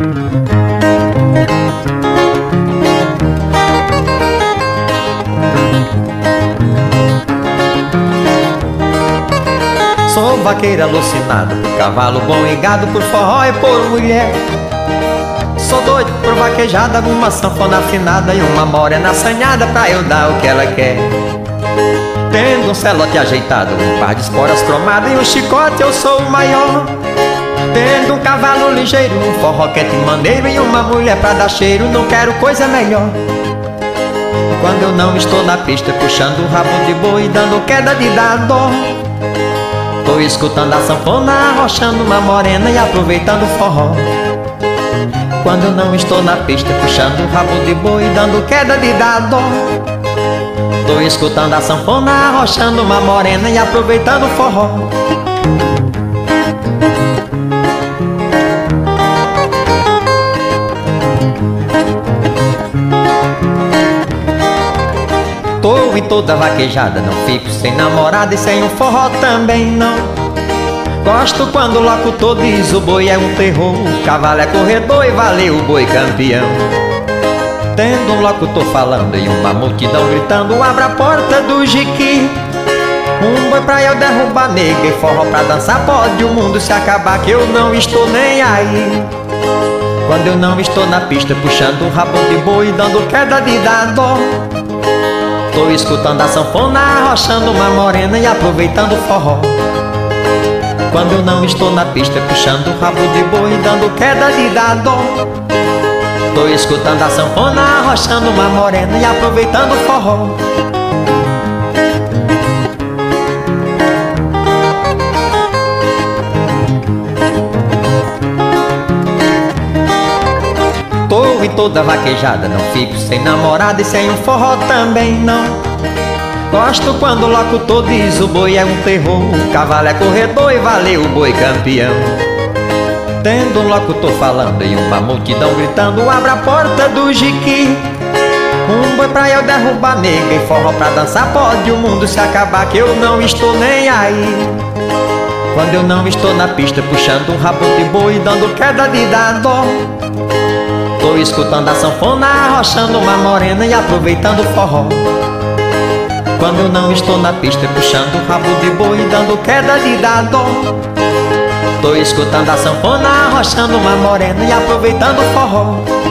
Sou vaqueiro alucinado por cavalo bom e gado, por forró e por mulher. Sou doido por vaquejada, uma sanfona afinada e uma morena assanhada pra eu dar o que ela quer. Tendo um celote ajeitado, um par de esporas cromadas e um chicote, eu sou o maior. Tendo um cavalo ligeiro, um forró quente maneiro e uma mulher pra dar cheiro, não quero coisa melhor. Quando eu não estou na pista, puxando o rabo de boi, dando queda de dar dó. Tô escutando a sanfona, arrochando uma morena e aproveitando o forró. Quando eu não estou na pista, puxando o rabo de boi, dando queda de dar dó. Tô escutando a sanfona, arrochando uma morena e aproveitando o forró. Tô em toda vaquejada, não fico sem namorada e sem um forró também não. Gosto quando o locutor diz o boi é um terror, o cavalo é corredor e valeu o boi campeão. Tendo um locutor falando e uma multidão gritando, abra a porta do jiqui. Um boi pra eu derrubar nega e forró pra dançar, pode o mundo se acabar que eu não estou nem aí. Quando eu não estou na pista, puxando um rabo de boi, dando queda de dar dó. Tô escutando a sanfona, arrochando uma morena e aproveitando o forró. Quando eu não estou na pista, puxando o rabo de boi, dando queda de dar dó. Tô escutando a sanfona, arrochando uma morena e aproveitando o forró. Tô em toda vaquejada, não fico sem namorada e sem um forró também não. Gosto quando o locutor diz o boi é um terror, o cavalo é corredor e valeu o boi campeão. Tendo um locutor falando e uma multidão gritando, abra a porta do jiqui. Um boi pra eu derrubar nega e forró pra dançar, pode o mundo se acabar que eu não estou nem aí. Quando eu não estou na pista, puxando um rabo de boi, dando queda de dar dó. Tô escutando a sanfona, arrochando uma morena e aproveitando o forró. Quando eu não estou na pista, puxando o rabo de boi, dando queda de dar dó. Tô escutando a sanfona, arrochando uma morena e aproveitando o forró.